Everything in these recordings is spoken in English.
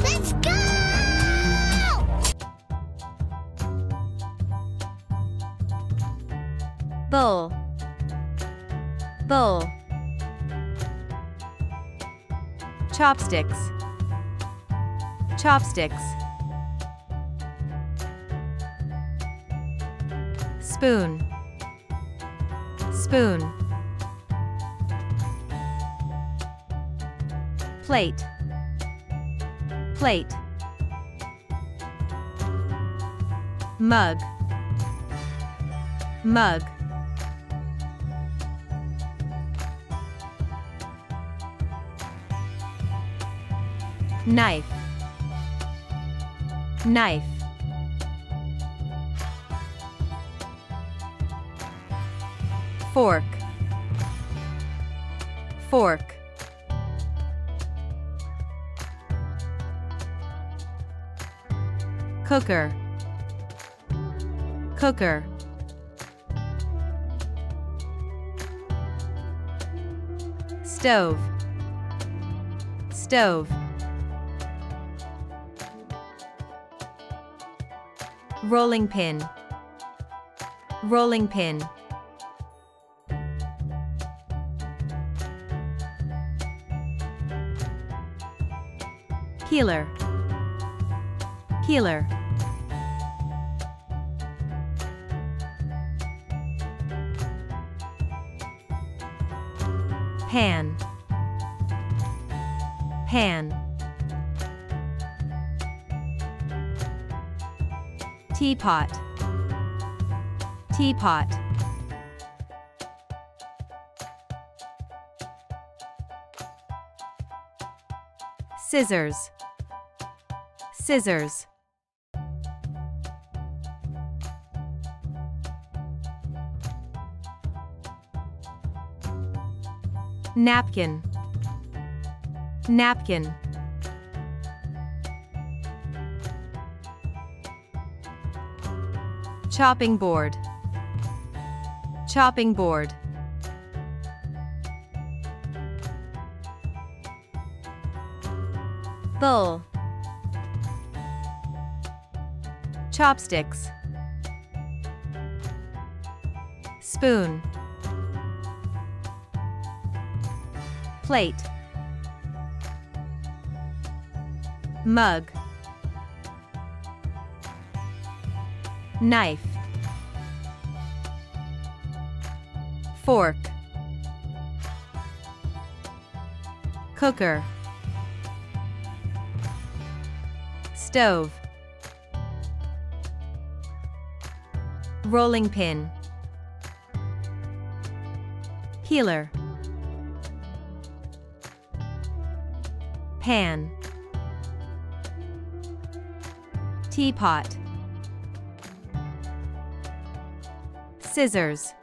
Let's go! Bowl, bowl. Chopsticks, chopsticks. Spoon, spoon. Plate, plate. Mug, mug. Knife, knife. Fork, fork. Cooker, cooker. Stove, stove. Rolling pin, rolling pin. Peeler, peeler. Pan, pan. Teapot, teapot. Scissors, scissors. Napkin, napkin. Chopping board, chopping board. Bowl, chopsticks. Spoon, plate. Mug, knife. Fork, cooker. Stove, rolling pin. Peeler, pan. Teapot, scissors.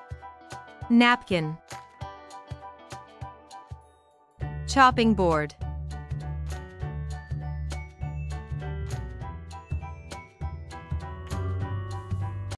Napkin, chopping board.